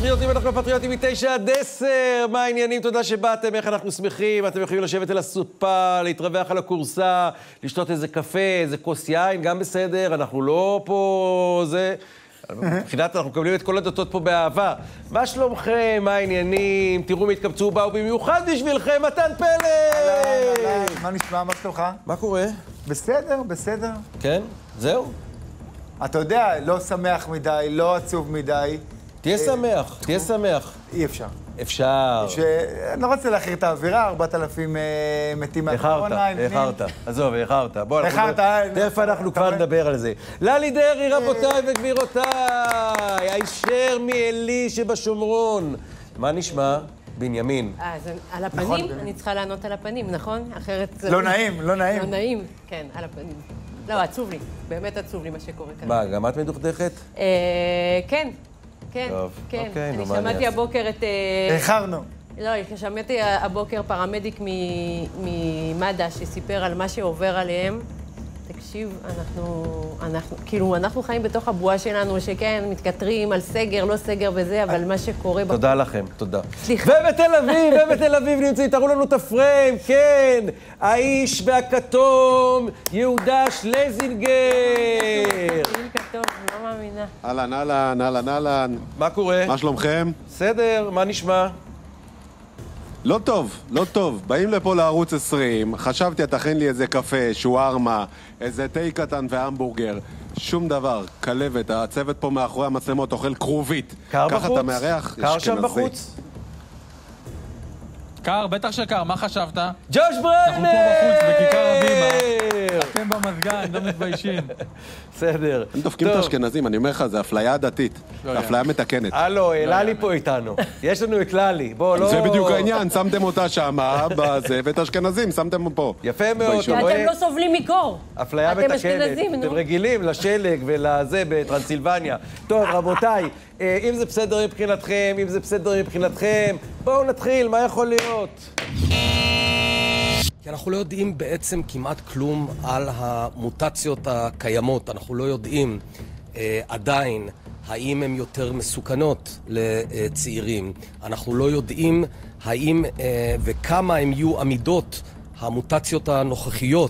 פטריוטים, אנחנו פטריוטים מ9-10. מה העניינים? תודה שבאתם, איך אנחנו שמחים. אתם יכולים לשבת על הסופה, להתרווח על הקורסה, לשתות איזה קפה, איזה כוס יין, גם בסדר. אנחנו לא פה זה. מבחינת אנחנו מקבלים את כל הדתות פה באהבה. מה שלומכם? מה העניינים? תראו מי התקבצו באו במיוחד בשבילכם, מתן פלד! מה נשמע? מה שלומך? מה קורה? בסדר, בסדר. כן? זהו? אתה יודע, לא שמח מדי, לא עצוב מדי. תהיה שמח, תהיה שמח. אי אפשר. אפשר. אני לא רוצה להכיר את האווירה, 4,000 מתים מהקורונה. איחרת. עזוב, איחרת. בוא, איחרת. תכף אנחנו כבר נדבר על זה. ללי דרעי, רבותיי וגבירותיי, הישר מאלי שבשומרון. מה נשמע? בנימין. אז על הפנים? אני צריכה לענות על הפנים, נכון? אחרת... לא נעים, לא נעים. לא נעים, כן, על הפנים. לא, עצוב לי. באמת עצוב לי מה שקורה כאן. מה, גם את מדוכדכת? כן. כן, כן. אני שמעתי הבוקר את... איחרנו. לא, שמעתי הבוקר פרמדיק ממד"א שסיפר על מה שעובר עליהם. תקשיב, אנחנו חיים בתוך הבועה שלנו, שכן, מתכתרים על סגר, לא סגר וזה, אבל מה שקורה... תודה לכם, תודה. סליחה. ובתל אביב נמצאים, תראו לנו את הפריים, כן, האיש והכתום, יהודה שלזינגר. איש כתום, לא מאמינה. אהלן, אהלן, אהלן, אהלן. מה קורה? מה שלומכם? בסדר, מה נשמע? לא טוב, לא טוב. באים לפה לערוץ 20, חשבתי, תכין לי איזה קפה, שוארמה, איזה תה קטן והמבורגר. שום דבר, כלבת, הצוות פה מאחורי המצלמות אוכל כרובית. קר בחוץ? ככה אתה מארח? קר שם בחוץ? קר, בטח שקר, מה חשבת? ג'וש בריינר! אנחנו פה בחוץ, בכיכר הבימה. אתם במזגן, לא מתביישים. בסדר. הם דופקים את האשכנזים, אני אומר לך, זה אפליה דתית. זה אפליה מתקנת. הלו, ללי פה איתנו. יש לנו את ללי. בוא, לא... זה בדיוק העניין, שמתם אותה שמה, בזה, ואת האשכנזים, שמתם פה. יפה מאוד. אתם לא סובלים מקור. אפליה אתם מתקנת. אשכנזים, נו. אתם רגילים לשלג ולזה בטרנסילבניה. טוב, רבותיי, אם זה בסדר מבחינתכם, בואו נתחיל, מה יכול להיות? כי אנחנו לא יודעים בעצם כמעט כלום על המוטציות הקיימות. אנחנו לא יודעים עדיין האם הן יותר מסוכנות לצעירים. אנחנו לא יודעים האם וכמה הן יהיו עמידות המוטציות הנוכחיות.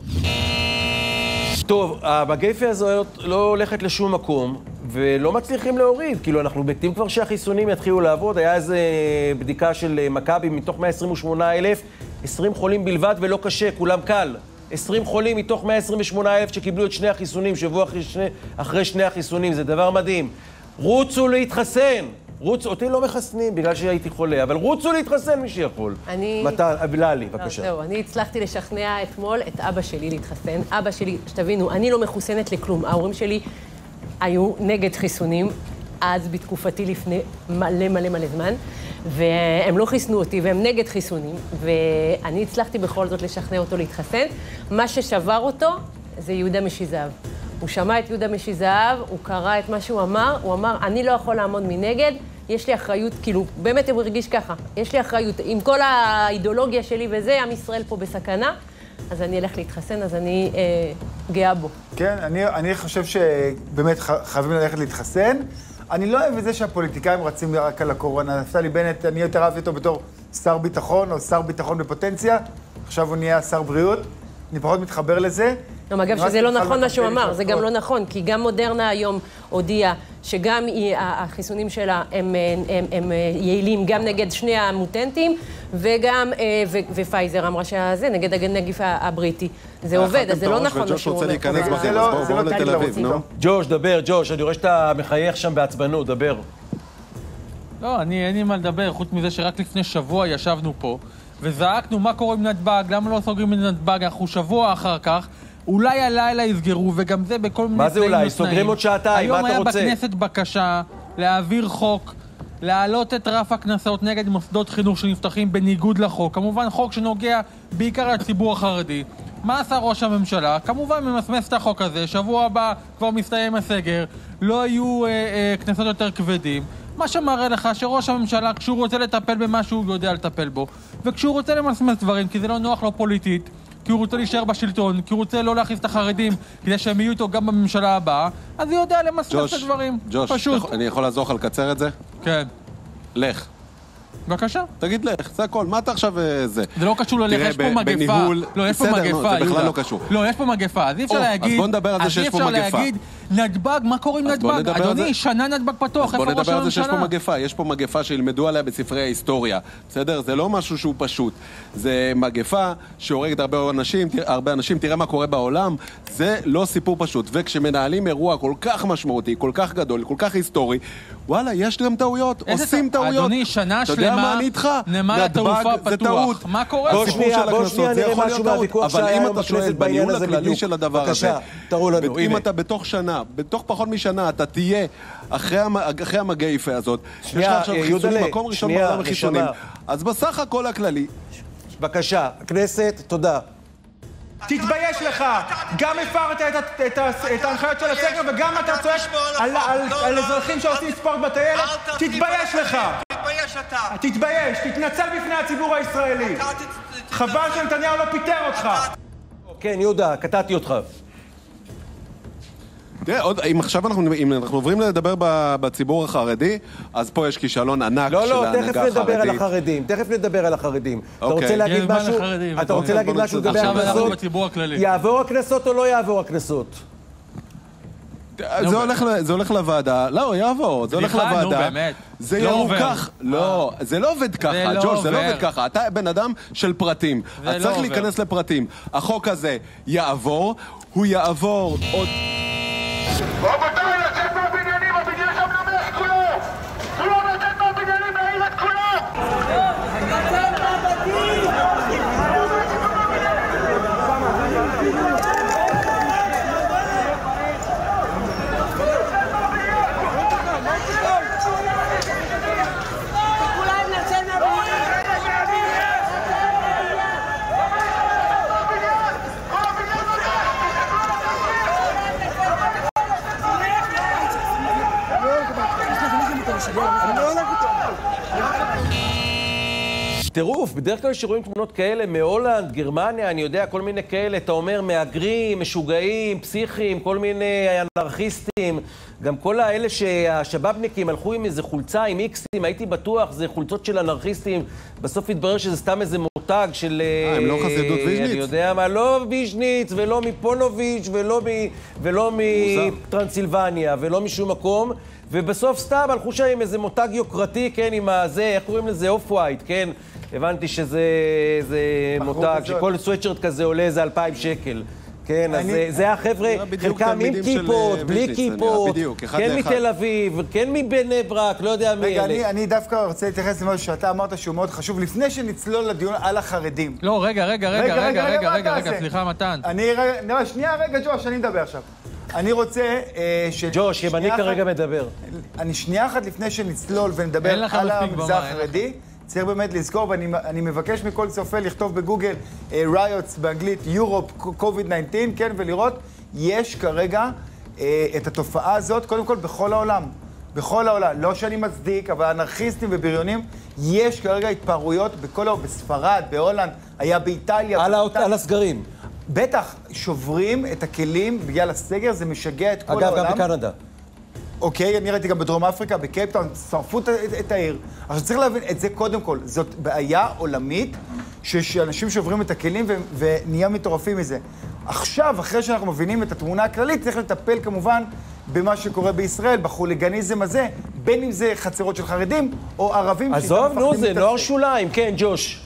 טוב, המגפה הזאת לא הולכת לשום מקום, ולא מצליחים להוריד. כאילו, אנחנו מתים כבר שהחיסונים יתחילו לעבוד. היה איזו בדיקה של מכבי מתוך 128,000, 20 חולים בלבד ולא קשה, כולם קל. 20 חולים מתוך 128,000 שקיבלו את שני החיסונים, שבוע אחרי שני החיסונים, זה דבר מדהים. רוצו להתחסן. אותי לא מחסנים בגלל שהייתי חולה, אבל רוצו להתחסן מי שיכול. ללי, בבקשה. זהו, אני הצלחתי לשכנע אתמול את אבא שלי להתחסן. אבא שלי, שתבינו, אני לא מחוסנת לכלום. ההורים שלי היו נגד חיסונים, אז בתקופתי לפני מלא זמן, והם לא חיסנו אותי, והם נגד חיסונים, ואני הצלחתי בכל זאת לשכנע אותו להתחסן. מה ששבר אותו זה יהודה משיזהב. הוא שמע את יהודה משיזהב, הוא קרא את מה שהוא אמר, הוא אמר, אני לא יכול לעמוד מנגד, יש לי אחריות, כאילו, באמת הוא הרגיש ככה, יש לי אחריות, עם כל האידיאולוגיה שלי וזה, עם ישראל פה בסכנה, אז אני אלך להתחסן, אז אני גאה בו. כן, אני חושב שבאמת חייבים ללכת להתחסן. אני לא אוהב את זה שהפוליטיקאים רצים רק על הקורונה. נפתלי בנט, אני יותר אהבתי אותו בתור שר ביטחון, או שר ביטחון בפוטנציה. עכשיו הוא נהיה שר בריאות. אני פחות מתחבר לזה. אגב, שזה לא נכון מה שהוא אמר, זה גם לא נכון, כי גם מודרנה היום הודיעה שגם החיסונים שלה הם יעילים גם נגד שני המוטנטים, וגם, ופייזר אמרה שזה נגד הנגיף הבריטי. זה עובד, אז זה לא נכון מה שהוא אומר. בואו לתל אביב, נו. ג'וש, דבר, ג'וש, אני רואה שאתה מחייך שם בעצבנות, דבר. לא, אין לי מה לדבר, חוץ מזה שרק לפני שבוע ישבנו פה, וזעקנו מה קורה עם נתב"ג, למה לא סוגרים את נתב"ג, אנחנו שבוע אחר כך, אולי הלילה יסגרו, וגם זה בכל מיני... מה זה אולי? סוגרים עוד שעתיים, מה אתה רוצה? היום היה בכנסת בקשה להעביר חוק, להעלות את רף הקנסות נגד מוסדות חינוך שנפתחים בניגוד לחוק. כמובן חוק שנוגע בעיקר לציבור החרדי. מה עשה ראש הממשלה? כמובן ממסמס את החוק הזה, שבוע הבא כבר מסתיים הסגר, לא יהיו קנסות יותר כבדים. מה שמראה לך שראש הממשלה, כשהוא רוצה לטפל במשהו, הוא יודע לטפל בו. וכשהוא רוצה למסמס דברים, כי זה לא נוח לו פוליטית, כי הוא רוצה להישאר בשלטון, כי הוא רוצה לא להכניס את החרדים, כדי שהם יהיו איתו גם בממשלה הבאה, אז הוא יודע למסמס את הדברים. ג'וש, אני יכול לעזור לך לקצר את זה? כן. לך. בבקשה. תגיד לך, זה הכל. מה אתה עכשיו זה? זה לא קשור ללך, יש פה מגפה. לא, יש פה מגפה, זה בכלל לא קשור. לא, יש פה מגפה. אז אי אפשר להגיד... אז בוא נדבר על זה שיש פה מגפה. אז אי אפשר להגיד, נתב"ג, מה קורה עם נתב"ג? אדוני, שנה נתב"ג פתוח, איפה ראש הממשלה? בוא נדבר על זה שיש פה מגפה. יש פה מגפה שילמדו עליה בספרי ההיסטוריה. בסדר? זה לא משהו שהוא פשוט. זה מגפה שהורגת הרבה אנשים. תראה מה קורה בעולם. זה לא סיפור פשוט. וכשמנהלים אירוע כל כך משמעותי, כל כך גדול, כל כך היסטורי, וואלה, יש גם טעויות, עושים טעויות. אדוני, שנה שלמה, נמל התעופה פתוח. מה קורה? בוא שנייה נראה משהו מהוויכוח שהיה היום בכנסת בעניין הזה בדיוק. בבקשה, תראו לנו, אם אתה בתוך שנה, בתוך פחות משנה, אתה תהיה אחרי המגפה הזאת, יש לך עכשיו חיסונים מקום ראשון בעולם החיסונים, אז בסך הכל הכללי. בבקשה, הכנסת, תודה. תתבייש לך! גם הפרת את ההנחיות של הסגר וגם אתה צועק על אזרחים שעושים ספורט בטיילת? תתבייש לך! תתבייש אתה! תתבייש! תתנצל בפני הציבור הישראלי! חבל שנתניהו לא פיטר אותך! כן, יהודה, קטעתי אותך. תראה, אם עכשיו אנחנו עוברים לדבר בציבור החרדי, אז פה יש כישלון ענק של ההנהגה החרדית. תכף נדבר על החרדים. אתה רוצה להגיד משהו לגבי הקנסות? יעבור הקנסות או לא יעבור הקנסות? זה הולך לוועדה, לא, יעבור, זה הולך לוועדה, זה ירוכך, לא, זה לא עובד ככה, ג'וש, זה לא עובד ככה, אתה בן אדם של פרטים, אתה צריך להיכנס לפרטים, החוק הזה יעבור, הוא יעבור עוד... רבותיי, לצאת מהבניינים, הבניין שם נמס כולו! כולו לצאת מהבניינים, להעיר את כולו! לצאת מהבתים! טירוף, בדרך כלל שרואים תמונות כאלה מהולנד, גרמניה, אני יודע, כל מיני כאלה, אתה אומר, מהגרים, משוגעים, פסיכים, כל מיני אנרכיסטים, גם כל האלה שהשבאבניקים הלכו עם איזה חולצה עם איקסים, הייתי בטוח, זה חולצות של אנרכיסטים, בסוף התברר שזה סתם איזה מותג של... הם לא חסידות ויז'ניץ? אני יודע מה, לא ויז'ניץ, ולא מפונוביץ', ולא מטרנסילבניה, ולא משום מקום, ובסוף סתם הלכו שם עם איזה מותג יוקרתי, כן, עם הזה, איך קוראים לזה? אוף ווייט, כן? הבנתי שזה מותג, שכל סוויצ'רט כזה עולה איזה 2,000 שקל. כן, אז זה החבר'ה, חלקם עם כיפות, בלי כיפות, כן מתל אביב, כן מבני ברק, לא יודע מי אלה. רגע, אני דווקא רוצה להתייחס למשהו שאתה אמרת שהוא מאוד חשוב, לפני שנצלול לדיון על החרדים. לא, רגע, סליחה, מתן. שנייה, ג'וש, אני מדבר עכשיו. אני רוצה ג'וש, אם אני כרגע מדבר. אני שנייה אחת לפני שנצלול ונדבר על המגזר החרדי, צריך באמת לזכור, ואני מבקש מכל צופה לכתוב בגוגל riots באנגלית, Europe, COVID-19, כן, ולראות, יש כרגע את התופעה הזאת, קודם כל בכל העולם. בכל העולם, לא שאני מצדיק, אבל אנרכיסטים ובריונים, יש כרגע התפרעויות בכל העולם, בספרד, בהולנד, היה באיטליה. על הסגרים. בטח, שוברים את הכלים בגלל הסגר, זה משגע את כל העולם. אגב, גם בקנדה. אוקיי, אני ראיתי גם בדרום אפריקה, בקייפטאון, שרפו את העיר. עכשיו צריך להבין את זה קודם כל, זאת בעיה עולמית, שאנשים שוברים את הכלים ונהיה מטורפים מזה. עכשיו, אחרי שאנחנו מבינים את התמונה הכללית, צריך לטפל כמובן במה שקורה בישראל, בחוליגניזם הזה, בין אם זה חצרות של חרדים או ערבים. עזוב, נו, זה נוער שוליים, כן, ג'וש.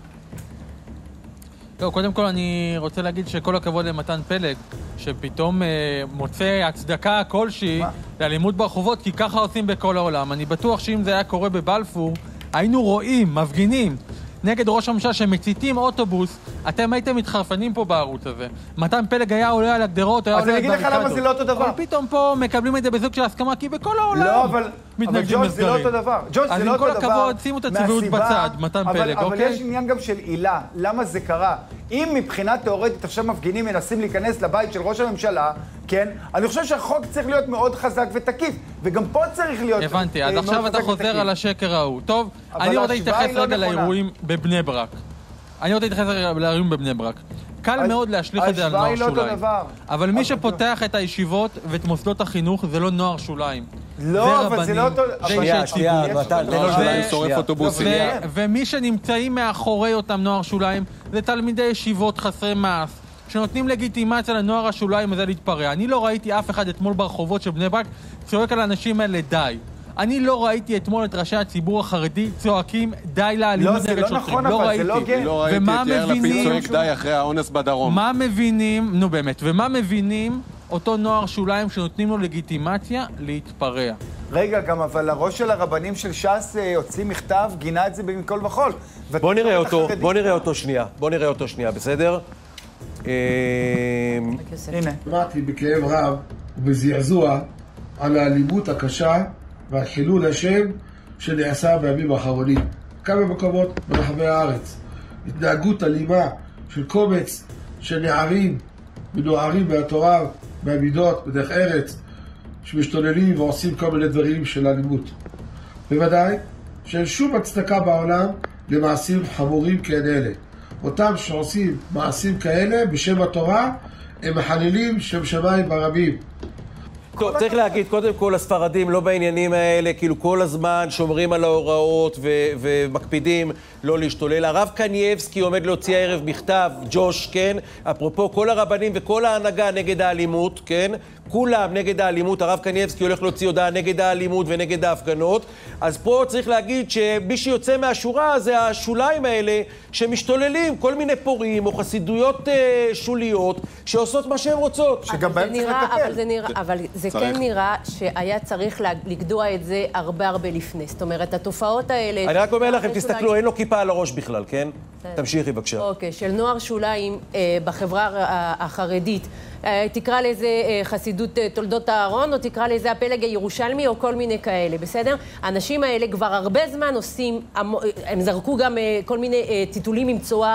לא, קודם כל אני רוצה להגיד שכל הכבוד למתן פלג, שפתאום מוצא הצדקה כלשהי לאלימות ברחובות, כי ככה עושים בכל העולם. אני בטוח שאם זה היה קורה בבלפור, היינו רואים, מפגינים, נגד ראש הממשלה שמציתים אוטובוס, אתם הייתם מתחרפנים פה בערוץ הזה. מתן פלג היה עולה על הגדרות, היה עולה על בריקדות. אז אני אגיד לך למה זה לא אותו דבר. אבל פתאום פה מקבלים את זה בזוג של הסכמה, כי בכל העולם לא, אבל ג'וש זה לא אותו דבר. אז עם כל הכבוד, שימו את הצביעות בצד, מתן פלג, אוקיי? אבל יש עניין גם של עילה. למה זה קרה? אם מבחינה תיאורטית עכשיו מפגינים מנסים להיכנס לבית של ראש הממשלה, כן? אני חושב שהחוק צריך להיות מאוד חזק ותקיף, וגם פה צריך להיות... הבנתי, אז עכשיו אתה חוזר על השקר ההוא. טוב, אני רוצה להתייחס רגע לאירועים בבני ברק. קל מאוד להשליך את זה על נוער שוליים. אבל מי שפותח את הישיבות ואת מוסדות החינוך זה לא נוער שוליים. לא, אבל זה לא אותו... שנייה, מתן, תן לו שוליים שורף אוטובוסים. ומי שנמצאים מאחורי אותם נוער שוליים זה תלמידי ישיבות חסרי מעש, שנותנים לגיטימציה לנוער השוליים הזה להתפרע. אני לא ראיתי אף אחד אתמול ברחובות של בני ברק צועק על האנשים האלה די. אני לא ראיתי אתמול את ראשי הציבור החרדי צועקים די לאלימות נגד שוטרים. לא ראיתי. לא ראיתי את יאיר לפיד צועק די אחרי האונס בדרום. מה מבינים, נו באמת, ומה מבינים אותו נוער שוליים שנותנים לו לגיטימציה להתפרע? רגע, גם אבל הראש של הרבנים של ש"ס הוציא מכתב, גינה את זה מכל וכול. בוא נראה אותו שנייה, בסדר? הנה. שמעתי בכאב רב ובזעזוע על האלימות הקשה ועל חילול השם שנעשה בימים האחרונים. כמה מקומות ברחבי הארץ. התנהגות אלימה של קומץ של נערים ונוערים מהתורה, מהמידות, בדרך ארץ, שמשתוללים ועושים כל מיני דברים של אלימות. בוודאי שאין שום הצדקה בעולם למעשים חמורים כאלה. אותם שעושים מעשים כאלה בשם התורה הם מחללים שם שמיים ברבים. טוב, צריך להגיד, קודם כל, הספרדים לא בעניינים האלה, כאילו כל הזמן שומרים על ההוראות ומקפידים לא להשתולל. הרב קנייבסקי עומד להוציא הערב מכתב, ג'וש, כן? אפרופו, כל הרבנים וכל ההנהגה נגד האלימות, כן? כולם נגד האלימות, הרב קנייבסקי הולך להוציא הודעה נגד האלימות ונגד ההפגנות. אז פה צריך להגיד שמי שיוצא מהשורה זה השוליים האלה שמשתוללים, כל מיני פורים או חסידויות שוליות שעושות מה שהן רוצות. שגם בהם צריך לטפל. אבל זה כן נראה שהיה צריך לגדוע את זה הרבה לפני. זאת אומרת, התופעות האלה... אני רק אומר לכם, תסתכלו, אין לו כיפה על הראש בכלל, כן? תמשיכי בבקשה. אוקיי, של נוער שוליים בחברה החרדית. תקרא לזה חסידות תולדות הארון, או תקרא לזה הפלג הירושלמי, או כל מיני כאלה, בסדר? האנשים האלה כבר הרבה זמן עושים, הם זרקו גם כל מיני טיטולים עם צועה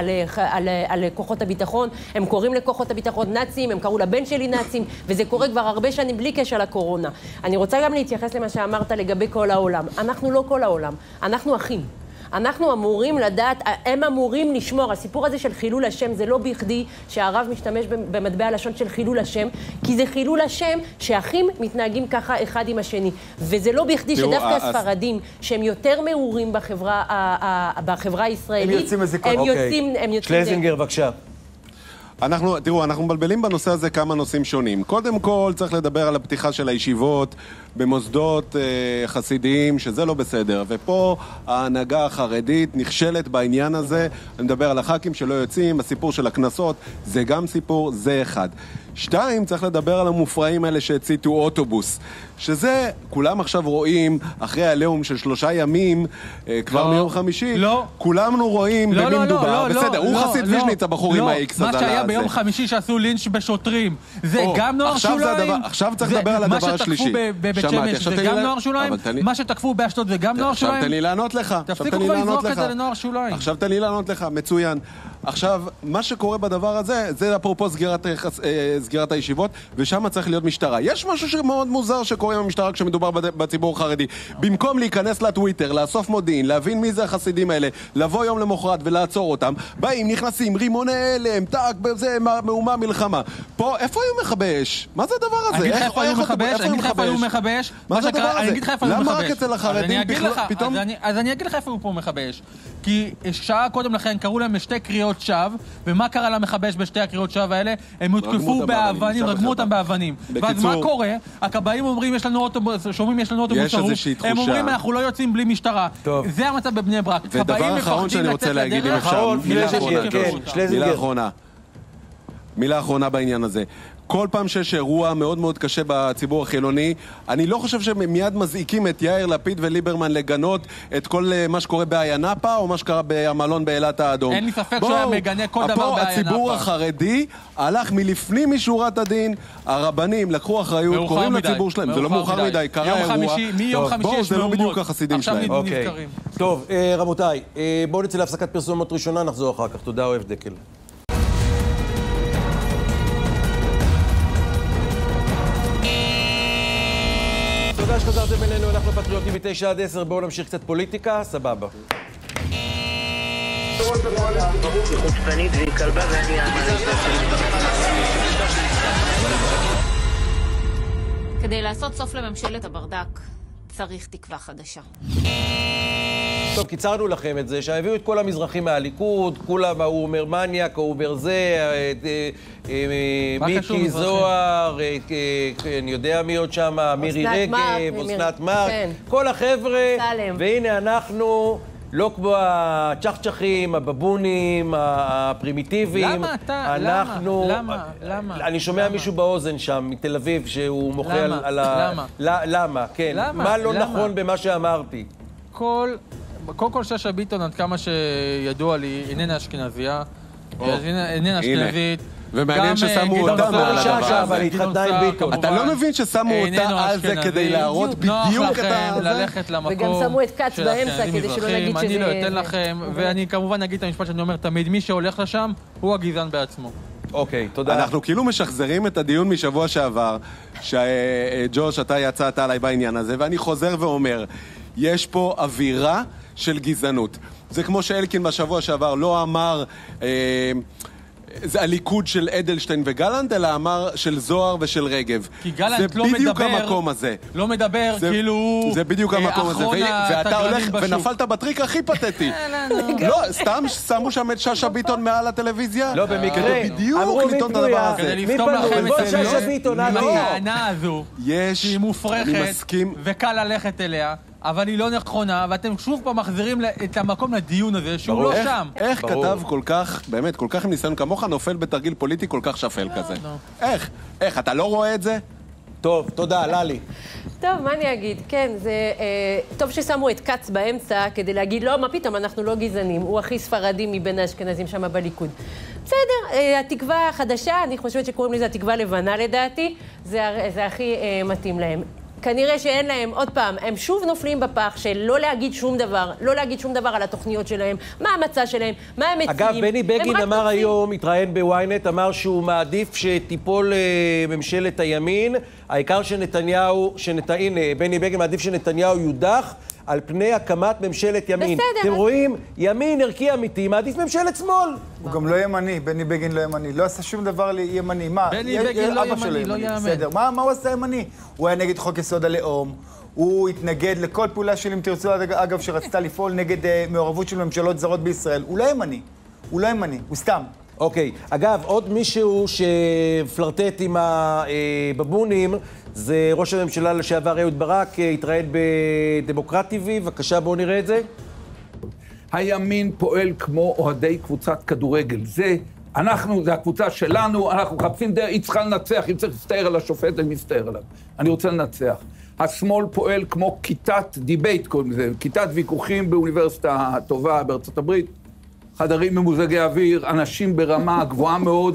על כוחות הביטחון, הם קוראים לכוחות הביטחון נאצים, הם קראו לבן שלי נאצים, וזה קורה כבר הרבה שנים בלי קשר לקורונה. אני רוצה גם להתייחס למה שאמרת לגבי כל העולם. אנחנו לא כל העולם, אנחנו אחים. אנחנו אמורים לדעת, הם אמורים לשמור. הסיפור הזה של חילול השם זה לא בכדי שהרב משתמש במטבע הלשון של חילול השם, כי זה חילול השם שאחים מתנהגים ככה אחד עם השני. וזה לא בכדי שדווקא הספרדים, שהם יותר מעורים בחברה הישראלית, הם יוצאים... שלזינגר, בבקשה. תראו, אנחנו מבלבלים בנושא הזה כמה נושאים שונים. קודם כל, צריך לדבר על הפתיחה של הישיבות במוסדות חסידיים, שזה לא בסדר. ופה ההנהגה החרדית נכשלת בעניין הזה. אני מדבר על הח"כים שלא יוצאים, הסיפור של הכנסות, זה גם סיפור, זה אחד. 2, צריך לדבר על המופרעים האלה שהציתו אוטובוס, שזה, כולם עכשיו רואים, אחרי הלאום של 3 ימים, כבר מיום חמישי, כולנו רואים במי מדובר, בסדר, הוא חסיד ויז'ניץ, הבחור עם האיקס הזה. מה שהיה ביום חמישי שעשו לינץ' בשוטרים, זה גם נוער שוליים? עכשיו צריך לדבר על הדבר השלישי. מה שתקפו בבית שמש זה גם נוער שוליים? מה שתקפו באשדוד זה גם נוער שוליים? עכשיו תן לי לענות לך. תפסיקו כבר לזרוק את זה לנוער שוליים. עכשיו תן לי לענות לך, מצוין. עכשיו, מה שקורה בדבר הזה, זה אפרופו סגירת הישיבות, ושם צריך להיות משטרה. יש משהו שמאוד מוזר שקורה עם המשטרה כשמדובר בציבור החרדי. במקום להיכנס לטוויטר, לאסוף מודיעין, להבין מי זה החסידים האלה, לבוא יום למחרת ולעצור אותם, באים, נכנסים, רימוני הלם, טאק, זה מהומה מלחמה. פה, איפה היו מכבי אש? מה זה הדבר הזה? אני אגיד לך איפה היו מכבי אש? מה זה הדבר הזה? למה רק אצל החרדים פתאום? אז אני אגיד לך איפה היו פה מכבי אש. כי שעה קודם לכן קראו להם 2 קריאות שווא, ומה קרה למכבי אש ב2 הקריאות שווא האלה? הם הותקפו באבנים, רגמו אותם באבנים. ואז מה קורה? הכבאים אומרים יש לנו אוטובוס, שומעים יש לנו אוטובוס שרוף, הם אומרים אנחנו לא יוצאים בלי משטרה. זה המצב בבני ברק. ודבר אחרון שאני רוצה להגיד, אם אפשר, מילה אחרונה בעניין הזה. כל פעם שיש אירוע מאוד מאוד קשה בציבור החילוני, אני לא חושב שמיד מזעיקים את יאיר לפיד וליברמן לגנות את כל מה שקורה באיינפה או מה שקרה במלון באילת האדום. אין לי ספק שהוא היה מגנה כל דבר באיינפה. הציבור החרדי הלך מלפנים משורת הדין, הרבנים לקחו אחריות, קוראים לציבור שלהם, זה לא מאוחר מדי, קרה אירוע. מיום חמישי יש זה לא בדיוק החסידים שלהם. טוב, רבותיי, בואו נצא להפסקת פרסומות ראשונה, נחזור אחר כך. תודה, אוהב דקל. תודה שחזרתם אלינו, אנחנו פטריוטים מ9 עד 10, בואו נמשיך קצת פוליטיקה, סבבה. כדי לעשות סוף לממשלת הברדק צריך תקווה חדשה. טוב, קיצרנו לכם את זה, שהביאו את כל המזרחים מהליכוד, כולם, הוא אומר מניאק, הוא אומר זה, מיקי זוהר, אני יודע מי עוד שם, מירי רגב, אסנת מארק, כל החבר'ה, והנה אנחנו, לא כמו הצ'חצ'חים, הבבונים, הפרימיטיביים. למה אתה? למה? אני שומע מישהו באוזן שם, מתל אביב, שהוא מוחה על למה? למה, כן. מה לא נכון במה שאמרתי? קודם כל שאשא ביטון, עד כמה שידוע לי, איננה אשכנזיה, איננה אשכנזית. ומעניין ששמו אותה מעל הדבר הזה. התחתנה עם ביטון. אתה לא מבין ששמו אותה על זה כדי להראות בדיוק את לכם ללכת למקום וגם שמו את קץ באמצע כדי שלא נגיד שזה... אני לא אתן לכם, ואני כמובן אגיד את המשפט שאני אומר תמיד, מי שהולך לשם הוא הגזען בעצמו. אוקיי, תודה. אנחנו כאילו משחזרים את הדיון משבוע שעבר, שג'וש, אתה יצאת עליי בעניין הזה, ואני חוזר ואומר, יש פה אווירה של גזענות. זה כמו שאלקין בשבוע שעבר לא אמר זה הליכוד של אדלשטיין וגלנט, אלא אמר של זוהר ושל רגב. כי גלנט לא מדבר, זה בדיוק המקום הזה. לא מדבר כאילו הוא זה בדיוק המקום הזה. ואתה הולך ונפלת בטריק הכי פתטי. לא, סתם שמו שם את שאשא ביטון מעל הטלוויזיה? לא, במקרה. בדיוק לטעון את הדבר הזה. כדי לפתום לכם את שאשא ביטון, הטענה הזו, שהיא מופרכת וקל ללכת אליה, אבל היא לא נכונה, ואתם שוב פעם מחזירים את המקום לדיון הזה, שהוא לא שם. איך כתב כל כך, באמת, כל כך עם ניסיון כמוך, נופל בתרגיל פוליטי כל כך שפל כזה? איך? אתה לא רואה את זה? טוב, תודה, ללי. טוב, מה אני אגיד? כן, זה טוב ששמו את קץ באמצע כדי להגיד, לא, מה פתאום, אנחנו לא גזענים, הוא הכי ספרדי מבין האשכנזים שם בליכוד. בסדר, התקווה החדשה, אני חושבת שקוראים לזה התקווה לבנה לדעתי, זה הכי מתאים להם. כנראה שאין להם, עוד פעם, הם שוב נופלים בפח של לא להגיד שום דבר על התוכניות שלהם, מה המצע שלהם, מה הם מציעים. אגב, בני בגין אמר היום, התראיין בוויינט, אמר שהוא מעדיף שתיפול ממשלת הימין, העיקר שנתניהו, הנה, בני בגין מעדיף שנתניהו יודח על פני הקמת ממשלת ימין. בסדר. אתם רואים, ימין ערכי אמיתי, מעדיף ממשלת שמאל. הוא גם לא ימני, בני בגין לא ימני, לא עשה שום דבר לימני. מה? בני בגין לא ימני, לא יאמן. בסדר, מה הוא עשה ימני? הוא היה נגד חוק יסוד הלאום, הוא התנגד לכל פעולה של אם תרצו, אגב, שרצתה לפעול נגד מעורבות של ממשלות זרות בישראל. הוא לא ימני, הוא סתם. אוקיי, אגב, עוד מישהו שפלרטט עם הבבונים, זה ראש הממשלה לשעבר אהוד ברק, התראיין בדמוקרט TV, בבקשה בואו נראה את זה. הימין פועל כמו אוהדי קבוצת כדורגל, זה הקבוצה שלנו, אנחנו מחפשים דרך, היא צריכה לנצח, אם צריך להסתער על השופט, אני מסתער עליו, אני רוצה לנצח. השמאל פועל כמו כיתת דיבייט, קוראים לזה, כיתת ויכוחים באוניברסיטה הטובה בארצות הברית, חדרים ממוזגי אוויר, אנשים ברמה גבוהה מאוד.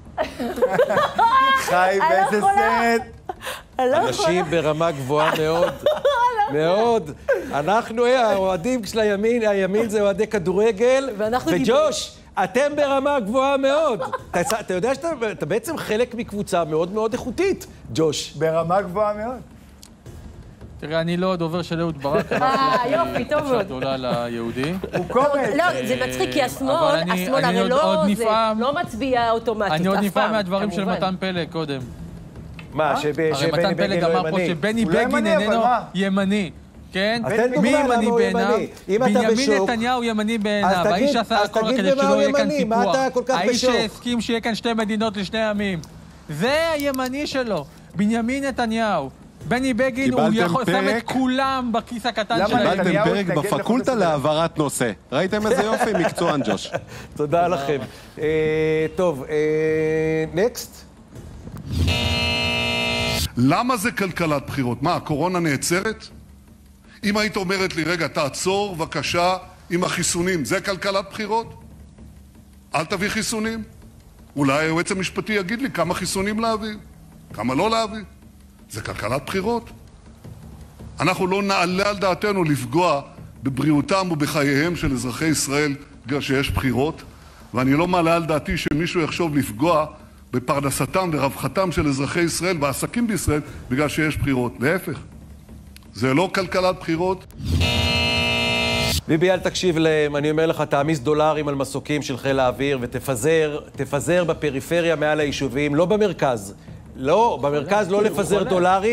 חי באיזה סט. אנשים ברמה גבוהה מאוד, מאוד. אנחנו, האוהדים של הימין זה אוהדי כדורגל, וג'וש, אתם ברמה גבוהה מאוד. אתה יודע שאתה בעצם חלק מקבוצה מאוד מאוד איכותית, ג'וש. ברמה גבוהה מאוד. תראה, אני לא דובר של אהוד ברק. יופי, טוב מאוד. שדולה ליהודי. הוא קומץ. לא, זה מצחיק, כי השמאל הרי לא מצביע אוטומטית. אני עוד נפעם מהדברים של מתן פלג קודם. מה, הרי מתן פלג אמר פה שבני בגין איננו ימני. כן? מי ימני בעיניו? בנימין נתניהו ימני בעיניו. האיש עשה הכל רק כדי שלא יהיה כאן סיפוח. האיש שהסכים שיהיה כאן שתי מדינות לשני עמים. זה הימני שלו. בנימין נתניהו. בני בגין הוא יכול שם את כולם בכיס הקטן שלהם. קיבלתם פרק בפקולטה להעברת נושא. ראיתם איזה יופי? מקצוען, ג'וש. תודה לכם. טוב, נקסט. למה זה כלכלת בחירות? מה, הקורונה נעצרת? אם היית אומרת לי, רגע, תעצור בבקשה עם החיסונים, זה כלכלת בחירות? אל תביא חיסונים. אולי היועץ המשפטי יגיד לי כמה חיסונים להביא, כמה לא להביא. זה כלכלת בחירות. אנחנו לא נעלה על דעתנו לפגוע בבריאותם ובחייהם של אזרחי ישראל בגלל שיש בחירות, ואני לא מעלה על דעתי שמישהו יחשוב לפגוע בפרנסתם ורווחתם של אזרחי ישראל ועסקים בישראל בגלל שיש בחירות. להפך, זה לא כלכלת בחירות. ביבי, אל תקשיב להם, אני אומר לך, תעמיס דולרים על מסוקים של חיל האוויר ותפזר בפריפריה מעל היישובים, לא במרכז. לא, במרכז לא לפזר דולרים,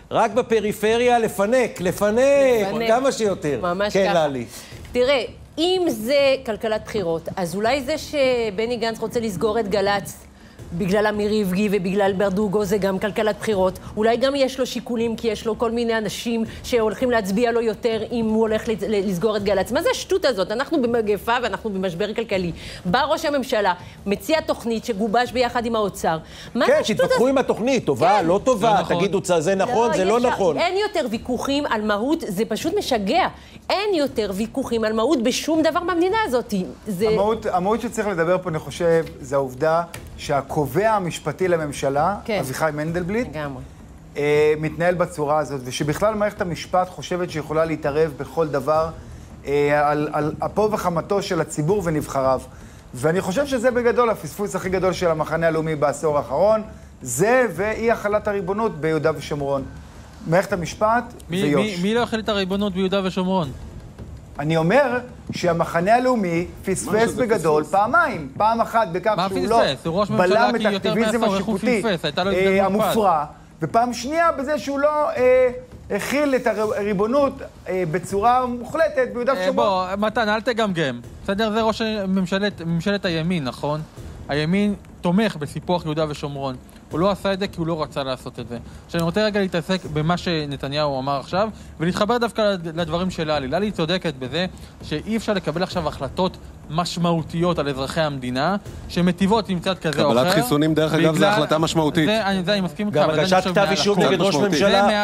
רק בפריפריה לפנק, כמה שיותר. ממש כן, ככה. ללי. תראה, אם זה כלכלת בחירות, אז אולי זה שבני גנץ רוצה לסגור את גל"צ בגלל אמיר איבגי ובגלל ברדוגו זה גם כלכלת בחירות. אולי גם יש לו שיקולים, כי יש לו כל מיני אנשים שהולכים להצביע לו יותר אם הוא הולך לסגור את גל"צ. מה זה השטות הזאת? אנחנו במגפה ואנחנו במשבר כלכלי. בא ראש הממשלה, מציע תוכנית שגובש ביחד עם האוצר. כן, תתווכחו עם התוכנית, טובה, לא טובה, תגידו, זה נכון, זה לא נכון. אין יותר ויכוחים על מהות, זה פשוט משגע. אין יותר ויכוחים על מהות בשום דבר במדינה הזאת. המהות שצריך לדבר פה, אני חושב, זה העובדה שהקובע המשפטי לממשלה, אביחי מנדלבליט, מתנהל בצורה הזאת, ושבכלל מערכת המשפט חושבת שיכולה להתערב בכל דבר על אפו וחמתו של הציבור ונבחריו. ואני חושב שזה בגדול הפספוס הכי גדול של המחנה הלאומי בעשור האחרון, זה ואי החלת הריבונות ביהודה ושומרון. מערכת המשפט ויוש. מי לא החל את הריבונות ביהודה ושומרון? אני אומר שהמחנה הלאומי פספס בגדול פעמיים. פעם אחת בכך שהוא לא בלם את האקטיביזם השיפוטי המופרע, ופעם שנייה בזה שהוא לא הכיל את הריבונות בצורה מוחלטת ביהודה ושומרון. בוא, מתן, אל תגמגם. בסדר, זה ראש ממשלת הימין, נכון? הימין תומך בסיפוח יהודה ושומרון. הוא לא עשה את זה כי הוא לא רצה לעשות את זה. עכשיו, אני רוצה רגע להתעסק במה שנתניהו אמר עכשיו, ולהתחבר דווקא לדברים של ללי. ללי צודקת בזה שאי אפשר לקבל עכשיו החלטות משמעותיות על אזרחי המדינה, שמטיבות עם צד כזה או אחר. קבלת חיסונים, דרך אגב, זו החלטה משמעותית. זה אני מסכים איתך. גם הגשת כתב אישום נגד ראש ממשלה,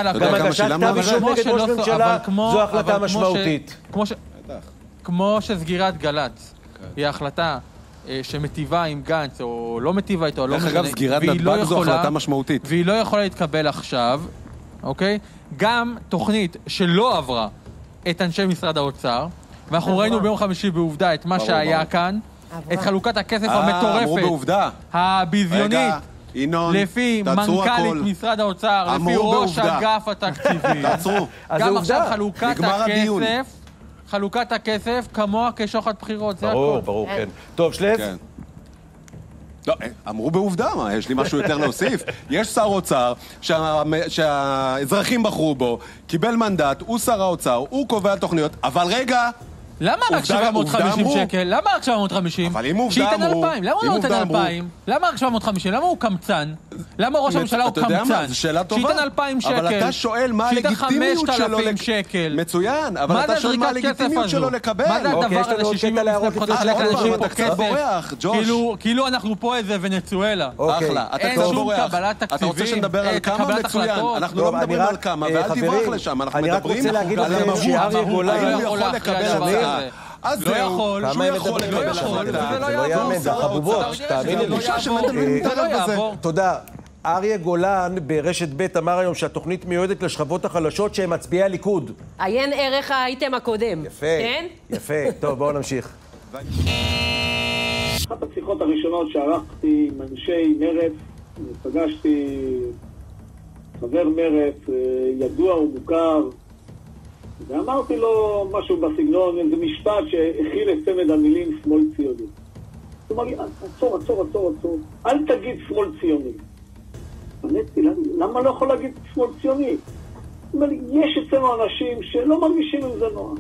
זו החלטה משמעותית. כמו שסגירת גל"צ היא החלטה שמטיבה עם גנץ, או לא מטיבה איתו, לא משנה. דרך אגב, סגירת נתב"ג זו החלטה משמעותית. והיא לא יכולה להתקבל עכשיו, אוקיי? גם תוכנית שלא עברה את אנשי משרד האוצר, ואנחנו ראינו ביום חמישי בעובדה את מה שהיה כאן, את חלוקת הכסף המטורפת, הביזיונית, לפי מנכ"לית משרד האוצר, לפי ראש אגף התקציבים. גם עכשיו חלוקת הכסף כמוה כשוחד בחירות, זה הכל. ברור, כן. טוב, שלף? לא, אמרו בעובדה, מה, יש לי משהו יותר להוסיף. יש שר אוצר שהאזרחים בחרו בו, קיבל מנדט, הוא שר האוצר, הוא קובע תוכניות, אבל רגע... למה רק 750 שקל? למה רק 750? אבל אם עובדה אמרו... שייתן 2,000, למה הוא לא נותן 2,000? למה רק 750? למה הוא קמצן? למה ראש הממשלה הוא קמצן? אתה יודע מה, זו שאלה טובה. שייתן 2,000 שקל. אבל אתה שואל מה הלגיטימיות שלו... 5,000 שקל. מצוין, אבל אתה שואל מה הלגיטימיות שלו לקבל. מה זה הדבר הזה ש70 לחלק אנשים פה כסף? כאילו אנחנו פה איזה ונצואלה. אחלה, אתה קצת בורח. אתה רוצה שנדבר על כמה מצוין? אנחנו לא מדברים על כמה, ואל תברח לשם. אנחנו מדברים על המהות. אז לא יכול, שהוא יכול לקבל החלטה. זה לא יעבור. זה החבובות, תאמיני לי. תודה. אריה גולן ברשת ב' אמר היום שהתוכנית מיועדת לשכבות החלשות שהן מצביעי הליכוד. עיין ערך האייטם הקודם. יפה, יפה. טוב, בואו נמשיך. אחת השיחות הראשונות שערכתי עם אנשי מרצ, פגשתי חבר מרצ, ידוע ומוכר, ואמרתי לו משהו בסגנון, איזה משפט שהכיל את צמד המילים שמאל ציוני. הוא אמר לי, עצור, אל תגיד שמאל ציוני. אמרתי, למה לא יכול להגיד שמאל ציוני? הוא אומר לי, יש אצלנו אנשים שלא מרגישים עם זה נוח.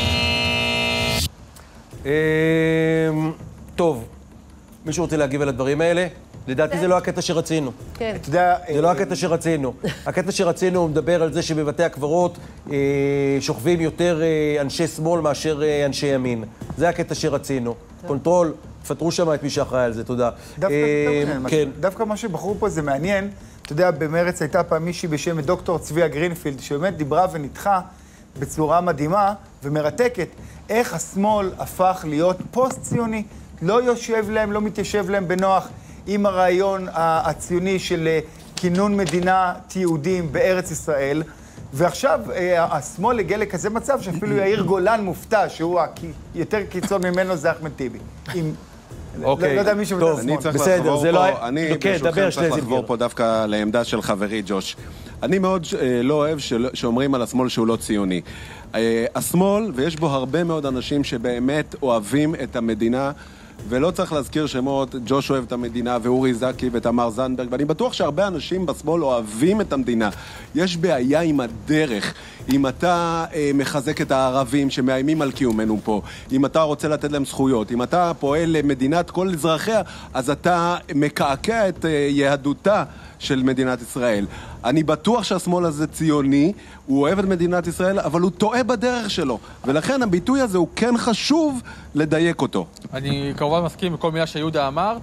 טוב, מישהו רוצה להגיב על הדברים האלה? לדעתי זה לא הקטע שרצינו. כן. זה לא הקטע שרצינו. הקטע שרצינו הוא מדבר על זה שבבתי הקברות שוכבים יותר אנשי שמאל מאשר אנשי ימין. זה הקטע שרצינו. קונטרול, תפטרו שם את מי שאחראי על זה, תודה. דווקא מה שבחרו פה זה מעניין. אתה יודע, במרץ הייתה פעם מישהי בשם דוקטור צביה גרינפילד, שבאמת דיברה ונתחה בצורה מדהימה ומרתקת, איך השמאל הפך להיות פוסט-ציוני. לא יושב להם, לא מתיישב להם בנוח עם הרעיון הציוני של כינון מדינת יהודים בארץ ישראל, ועכשיו השמאל הגיע לכזה מצב שאפילו יאיר גולן מופתע, שהוא יותר קיצון ממנו זה אחמד טיבי. לא יודע מישהו בזה השמאל. בסדר, זה לא... אני ברשותכם צריך לחבור פה דווקא לעמדה של חברי ג'וש. אני מאוד לא אוהב שאומרים על השמאל שהוא לא ציוני. השמאל, ויש בו הרבה מאוד אנשים שבאמת אוהבים את המדינה, ולא צריך להזכיר שמות, ג'וש אוהב את המדינה, ואורי זקי ותמר זנדברג, ואני בטוח שהרבה אנשים בשמאל אוהבים את המדינה. יש בעיה עם הדרך. אם אתה מחזק את הערבים שמאיימים על קיומנו פה, אם אתה רוצה לתת להם זכויות, אם אתה פועל למדינת כל אזרחיה, אז אתה מקעקע את יהדותה של מדינת ישראל. אני בטוח שהשמאל הזה ציוני, הוא אוהב את מדינת ישראל, אבל הוא טועה בדרך שלו. ולכן הביטוי הזה הוא כן חשוב לדייק אותו. אני כמובן מסכים עם כל מילה שיהודה אמר,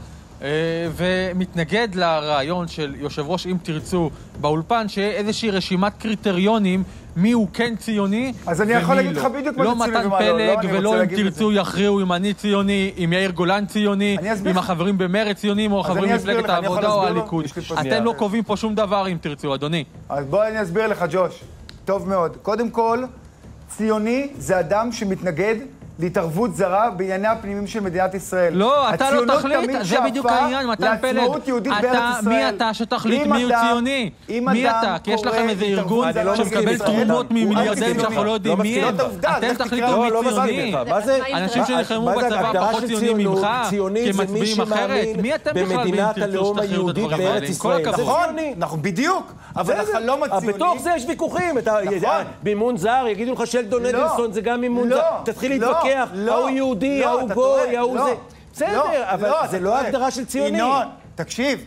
ומתנגד לרעיון של יושב ראש אם תרצו באולפן, שיהיה איזושהי רשימת קריטריונים מי הוא כן ציוני אז אני יכול להגיד לך בדיוק מה זה ציוני לא מתן פלג ולא אם תרצו יכריעו אם אני ציוני, אם יאיר גולן ציוני, אם החברים במרצ ציונים או החברים במפלגת העבודה או הליכוד. אתם לא קובעים פה שום דבר אם תרצו, אדוני. אז בוא אני אסביר לך, ג'וש. טוב מאוד. קודם כל, ציוני זה אדם שמתנגד להתערבות זרה בענייני הפנימיים של מדינת ישראל. לא, אתה לא תחליט, זה בדיוק העניין, מתן פלג. מי אתה שתחליט מי הוא ציוני? מי אתה? כי יש לכם איזה ארגון שמקבל תרומות ממיליארדים שאנחנו לא יודעים מי הם. אתם תחליטו מי ציוני. אנשים שנלחמו בצבא פחות ציונים ממך, כי הם מצביעים אחרת. מי אתם בכלל מי תרצו שתחליטו את הדברים האלה? כל הכבוד. נכון, בדיוק. אבל החלום הציוני... בתוך זה יש ויכוחים. מימון זר, יגידו לך שלדון אדלסון, זה גם מימון זר. תתחיל להתווכח. ההוא יהודי, ההוא גוי, ההוא זה... בסדר, אבל זה לא הגדרה של ציוני. ינון, תקשיב,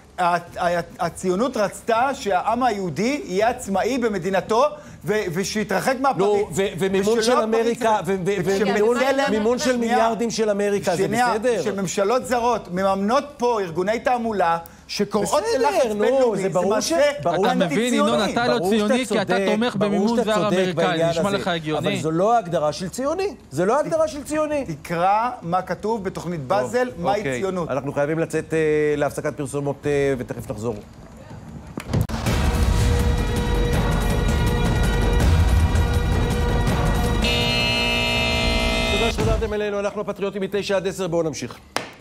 הציונות רצתה שהעם היהודי יהיה עצמאי במדינתו ושיתרחק מהפריץ. ומימון של אמריקה, ומימון של מיליארדים של אמריקה, זה בסדר? שממשלות זרות מממנות פה ארגוני תעמולה שקוראות ללחץ בינלאומי, זה מעשה אתה מבין, ינון, אתה לא ציוני כי אתה תומך במימון זר אמריקאי, זה נשמע לך הגיוני. אבל זו לא הגדרה של ציוני, זה לא הגדרה של ציוני. תקרא מה כתוב בתוכנית באזל, מהי ציונות. אנחנו חייבים לצאת להפסקת פרסומות ותכף נחזור. תודה שחזרתם אלינו, אנחנו הפטריוטים מ-9-10, בואו נמשיך.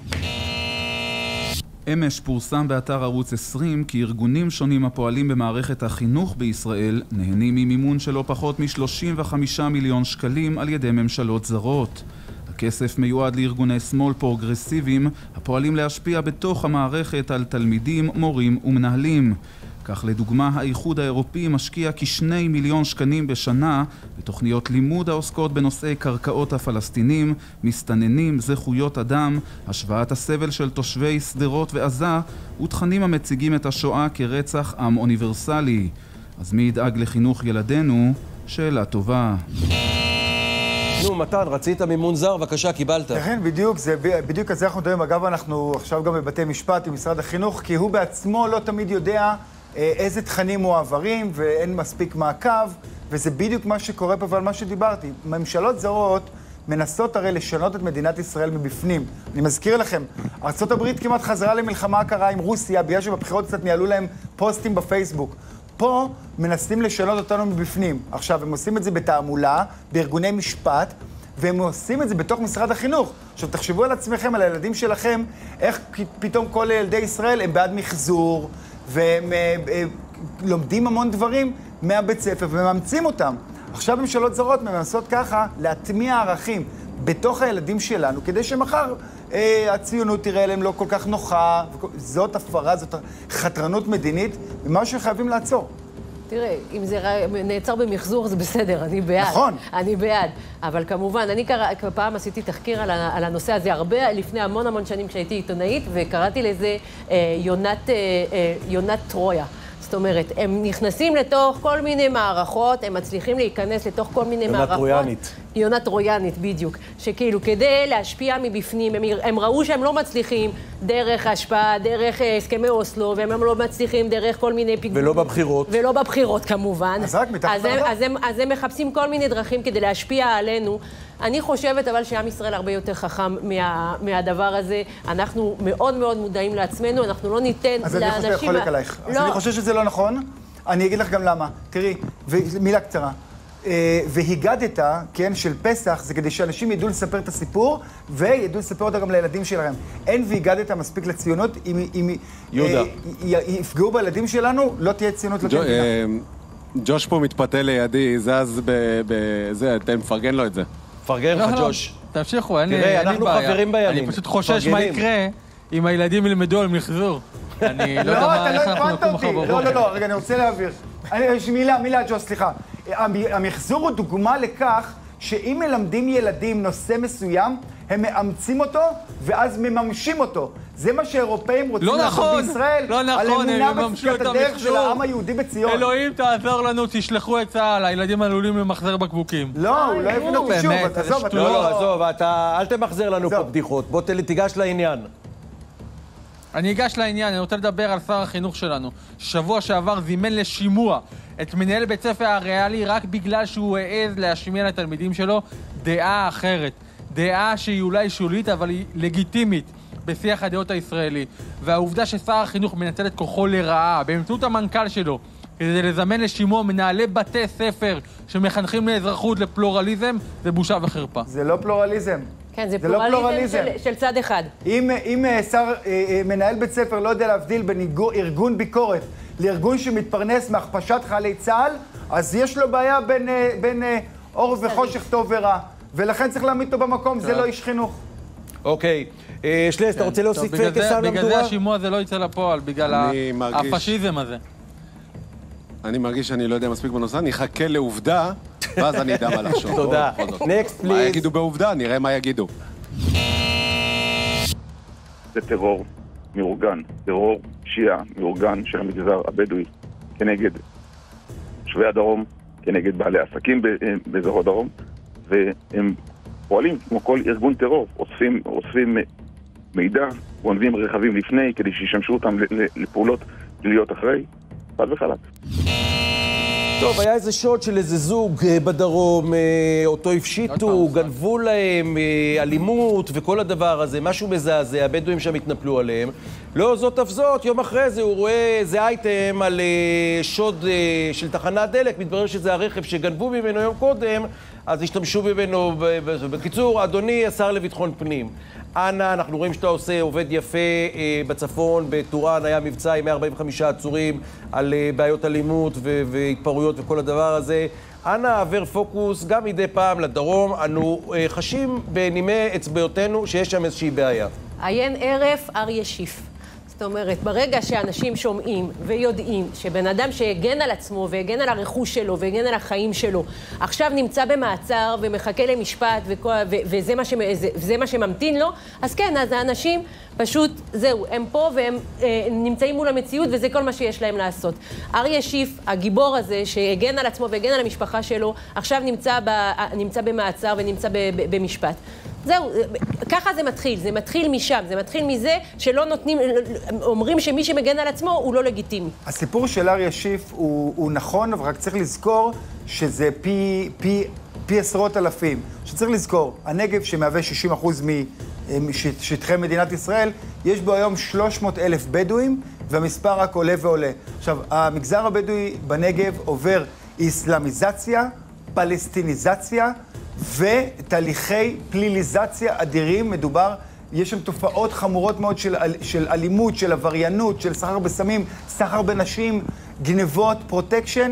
אמש פורסם באתר ערוץ 20 כי ארגונים שונים הפועלים במערכת החינוך בישראל נהנים ממימון שלא פחות מ-35 מיליון שקלים על ידי ממשלות זרות. הכסף מיועד לארגוני שמאל פרוגרסיביים הפועלים להשפיע בתוך המערכת על תלמידים, מורים ומנהלים. כך לדוגמה, האיחוד האירופי משקיע כ2 מיליון שקלים בשנה בתוכניות לימוד העוסקות בנושאי קרקעות הפלסטינים, מסתננים, זכויות אדם, השוואת הסבל של תושבי שדרות ועזה ותכנים המציגים את השואה כרצח עם אוניברסלי. אז מי ידאג לחינוך ילדינו? שאלה טובה. נו, מתן, רצית מימון זר, בבקשה, קיבלת. כן, בדיוק, זה בדיוק על זה אנחנו מדברים. אגב, אנחנו עכשיו גם בבתי משפט עם משרד החינוך, כי הוא בעצמו לא תמיד יודע איזה תכנים מועברים ואין מספיק מעקב, וזה בדיוק מה שקורה פה ועל מה שדיברתי. ממשלות זרות מנסות הרי לשנות את מדינת ישראל מבפנים. אני מזכיר לכם, ארצות הברית כמעט חזרה למלחמה הקרה עם רוסיה, בגלל שבבחירות קצת ניהלו להם פוסטים בפייסבוק. פה מנסים לשנות אותנו מבפנים. עכשיו, הם עושים את זה בתעמולה, בארגוני משפט, והם עושים את זה בתוך משרד החינוך. עכשיו, תחשבו על עצמכם, על הילדים שלכם, איך פתאום כל ילדי ישראל הם בעד מחזור, והם לומדים המון דברים מהבית ספר ומאמצים אותם. עכשיו ממשלות זרות מנסות ככה להטמיע ערכים בתוך הילדים שלנו, כדי שמחר הציונות תראה להם לא כל כך נוחה. זאת הפרה, זאת חתרנות מדינית, ומה שחייבים לעצור. תראה, אם זה נעצר במחזור זה בסדר, אני בעד. נכון. אני בעד. אבל כמובן, אני פעם עשיתי תחקיר על הנושא הזה הרבה לפני המון שנים כשהייתי עיתונאית, וקראתי לזה יונת טרויה. זאת אומרת, הם נכנסים לתוך כל מיני מערכות, הם מצליחים להיכנס לתוך כל מיני מערכות. יונת טרויאנית. יונת טרויאנית, בדיוק. שכאילו, כדי להשפיע מבפנים, הם ראו שהם לא מצליחים דרך השפעה, דרך הסכמי אוסלו, והם לא מצליחים דרך כל מיני פיגועים. ולא בבחירות. ולא בבחירות, כמובן. אז רק מתחת לרדאר. אז הם מחפשים כל מיני דרכים כדי להשפיע עלינו. אני חושבת אבל שעם ישראל הרבה יותר חכם מהדבר הזה. אנחנו מאוד מאוד מודעים לעצמנו, אנחנו לא ניתן לאנשים... אז אני חולק עלייך. אז אני חושב שזה לא נכון. אני אגיד לך גם למה. תראי, מילה קצרה. והיגדת, כן, של פסח, זה כדי שאנשים ידעו לספר את הסיפור, וידעו לספר אותה גם לילדים שלהם. אין והיגדת מספיק לציונות, אם יפגעו בילדים שלנו, לא תהיה ציונות לתת. ג'וש פה מתפתה לידי, זז בזה, אתם מפרגן לו את זה. פרגן לך, ג'וש. תמשיכו, אין לי תראה, בעיה. אנחנו חברים בימין. אני פשוט חושש מה יקרה אם הילדים ילמדו על מחזור. אני לא יודע איך אנחנו נקום מחר בבוקר. לא, רגע, אני רוצה להעביר. יש מילה, ג'ו, סליחה. המחזור הוא דוגמה לכך שאם מלמדים ילדים נושא מסוים, הם מאמצים אותו ואז מממשים אותו. זה מה שאירופאים רוצים לעשות בישראל. לא נכון, הם יממשו את הדרך של העם היהודי בציון. אלוהים תעזור לנו, תשלחו את צה"ל, הילדים עלולים למחזר בקבוקים. לא, הוא לא הבין אותי שוב, עזוב, אתה לא... עזוב, אל תמחזר לנו פה בדיחות, בוא תיגש לעניין. אני אגש לעניין, אני רוצה לדבר על שר החינוך שלנו. שבוע שעבר זימן לשימוע את מנהל בית ספר הריאלי רק בגלל שהוא העז להשמיע לתלמידים שלו דעה אחרת. דעה שהיא אולי שולית, אבל היא לגיטימית בשיח הדעות הישראלי. והעובדה ששר החינוך מנצל את כוחו לרעה באמצעות המנכ"ל שלו כדי לזמן לשימוע מנהלי בתי ספר שמחנכים לאזרחות, לפלורליזם, זה בושה וחרפה. זה לא פלורליזם. כן, זה פלורליזם של צד אחד. אם מנהל בית ספר לא יודע להבדיל בין ארגון ביקורת לארגון שמתפרנס מהכפשת חיילי צה"ל, אז יש לו בעיה בין אור וחושך, טוב ורע. ולכן צריך להעמיד אותו במקום, זה לא איש חינוך. אוקיי. שלס, אתה רוצה להוסיף קסם למדורה? בגלל זה השימוע הזה לא יצא לפועל, בגלל הפשיזם הזה. אני מרגיש שאני לא יודע מספיק בנושא, אני אחכה לעובדה, ואז אני אדע מה לחשוב. תודה. נקסט, פליז. מה יגידו בעובדה? נראה מה יגידו. זה טרור מאורגן, טרור פשיעה מאורגן של המגזר הבדואי כנגד תושבי הדרום, כנגד בעלי עסקים באזור הדרום, והם פועלים כמו כל ארגון טרור, אוספים מידע, גונבים רכבים לפני כדי שישמשו אותם לפעולות פליליות אחרי, חד וחלק. טוב, היה איזה שוד של איזה זוג בדרום, אותו הפשיטו, גנבו להם אלימות וכל הדבר הזה, משהו מזעזע, הבדואים שם התנפלו עליהם. לא זאת אף זאת, יום אחרי זה הוא רואה איזה אייטם על שוד של תחנת דלק, מתברר שזה הרכב שגנבו ממנו יום קודם, אז השתמשו ממנו. בקיצור, אדוני השר לביטחון פנים, אנא, אנחנו רואים שאתה עובד יפה בצפון, בטורען היה מבצע עם 145 עצורים על בעיות אלימות והתפרעויות וכל הדבר הזה. אנא, עבר פוקוס גם מדי פעם לדרום, אנו חשים בנימי אצבעותינו שיש שם איזושהי בעיה. עיין ערף אריה שיף. זאת אומרת, ברגע שאנשים שומעים ויודעים שבן אדם שהגן על עצמו והגן על הרכוש שלו והגן על החיים שלו, עכשיו נמצא במעצר ומחכה למשפט וזה מה שממתין לו, אז כן, אז האנשים פשוט, זהו, הם פה והם נמצאים מול המציאות וזה כל מה שיש להם לעשות. אריה שיף, הגיבור הזה שהגן על עצמו והגן על המשפחה שלו, עכשיו נמצא במעצר ונמצא במשפט. זהו, ככה זה מתחיל משם, זה מתחיל מזה שלא נותנים, אומרים שמי שמגן על עצמו הוא לא לגיטימי. הסיפור של אריה שיף הוא נכון, אבל רק צריך לזכור שזה פי עשרות אלפים. שצריך לזכור, הנגב שמהווה 60% משטחי מדינת ישראל, יש בו היום 300,000 בדואים, והמספר רק עולה ועולה. עכשיו, המגזר הבדואי בנגב עובר איסלאמיזציה, פלסטיניזציה, ותהליכי פליליזציה אדירים. יש שם תופעות חמורות מאוד של אלימות, של עבריינות, של סחר בסמים, סחר בנשים, גנבות, פרוטקשן,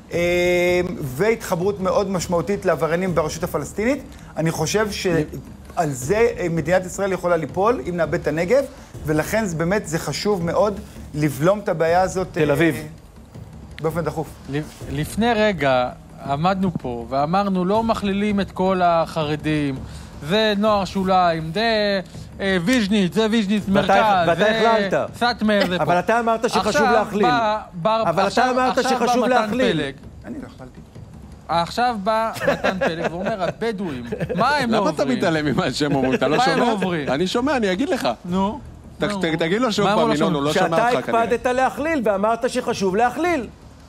והתחברות מאוד משמעותית לעבריינים ברשות הפלסטינית. אני חושב שעל זה מדינת ישראל יכולה ליפול אם נאבד את הנגב, ולכן באמת זה חשוב מאוד לבלום את הבעיה הזאת. תל אביב. באופן דחוף. לפני רגע עמדנו פה ואמרנו לא מכלילים את כל החרדים, זה נוער שוליים, זה ויז'ניץ, זה ויז'ניץ מרכז, זה סאטמר, זה פה. אבל אתה אמרת שחשוב להכליל. אבל אתה אמרת שחשוב להכליל. אני לא הכללתי. עכשיו בא מתן פלג ואומר, הבדואים, מה הם לא עוברים? למה אתה מתעלם ממה שהם אומרים? אתה לא שומע? אני שומע, אני אגיד לך. נו. תגיד לו שוב פעם, ינון, הוא לא שומע אותך כנראה. שאתה הקפדת להכליל ואמרת שחשוב להכליל.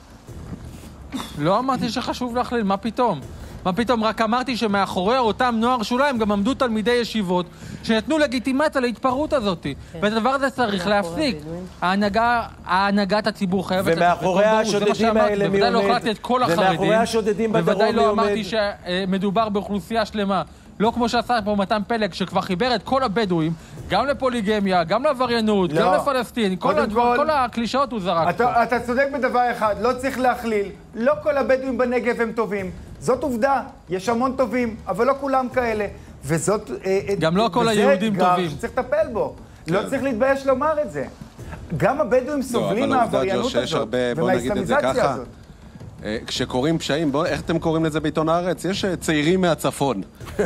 לא אמרתי שחשוב להכליל, מה פתאום? מה פתאום? רק אמרתי שמאחורי אותם נוער שוליים גם עמדו תלמידי ישיבות שנתנו לגיטימציה להתפרעות הזאת. ואת הדבר הזה צריך להפסיק. ההנהגת הציבור חייבת... ומאחורי השודדים האלה מי עומד? בוודאי לא החלטתי את כל החרדים. ומאחורי השודדים בדרום מי עומד? בוודאי לא אמרתי שמדובר באוכלוסייה שלמה. לא כמו שעשה פה מתן פלג, שכבר חיבר את כל הבדואים, גם לפוליגמיה, גם לעבריינות, גם לפלסטין, כל הקלישאות הוא זרק. אתה צודק בדבר אחד, לא צריך להכליל. לא כל הבדואים בנגב הם טובים. זאת עובדה, יש המון טובים, אבל לא כולם כאלה. וזאת... גם לא כל היהודים טובים. שצריך לטפל בו. לא צריך להתבייש לומר את זה. גם הבדואים סובלים מהעבריינות הזאת, ומהאסלאמיזציה הזאת. כשקוראים פשעים, איך אתם קוראים לזה בעיתון הארץ? יש צעירים מהצפון.